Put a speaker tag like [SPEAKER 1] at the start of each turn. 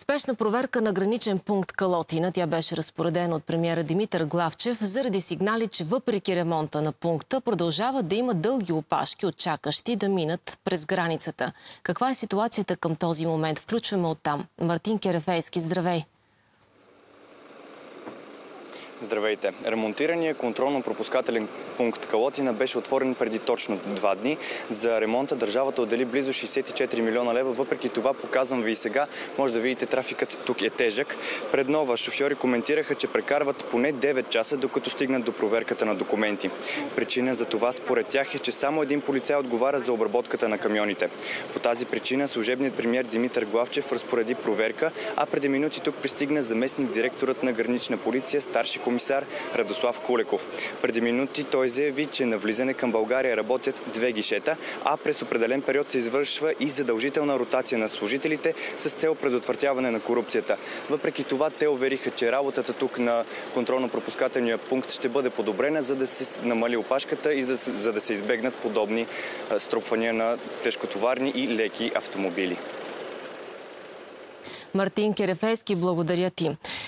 [SPEAKER 1] Спешна проверка на граничен пункт Калотина. Тя беше разпоредена от премиера Димитър Главчев заради сигнали, че въпреки ремонта на пункта продължава да има дълги опашки от чакащи да минат през границата. Каква е ситуацията към този момент? Включваме оттам. Мартин Керефейски, здравей!
[SPEAKER 2] Здравейте! Ремонтираният контролно-пропускателен пункт Калотина беше отворен преди точно 2 дни. За ремонта държавата отдели близо 64 милиона лева. Въпреки това, показвам ви и сега, може да видите, трафикът тук е тежък. Пред Нова шофьори коментираха, че прекарват поне 9 часа, докато стигнат до проверката на документи. Причина за това според тях е, че само един полицай отговаря за обработката на камионите. По тази причина служебният премиер Димитър Главчев разпореди проверка, а преди минути тук пристигна заместник-директорът на гранична полиция, старши комисар Радослав Кулеков. Преди минути той заяви, че на влизане към България работят 2 гишета, а през определен период се извършва и задължителна ротация на служителите с цел предотвратяване на корупцията. Въпреки това, те увериха, че работата тук на контролно-пропускателния пункт ще бъде подобрена, за да се намали опашката и за да се избегнат подобни струпвания на тежкотоварни и леки автомобили.
[SPEAKER 1] Мартин Керефейски, благодаря ти.